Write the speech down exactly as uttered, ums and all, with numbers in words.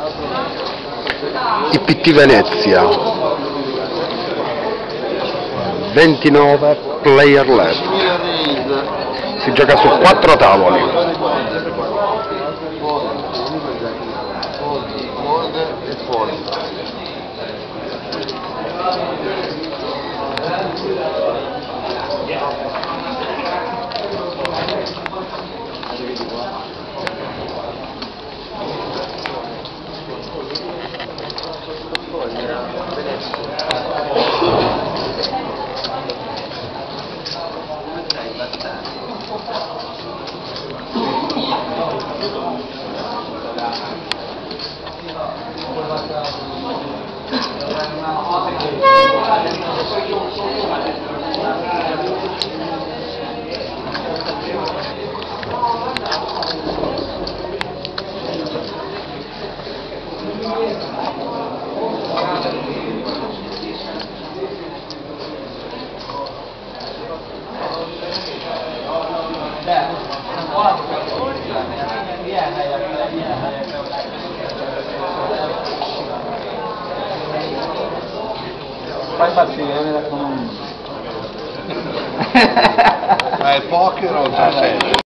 I P T Venezia, ventinove player left, si gioca su quattro tavoli. Fai partire con un... Ma è poker o già sei?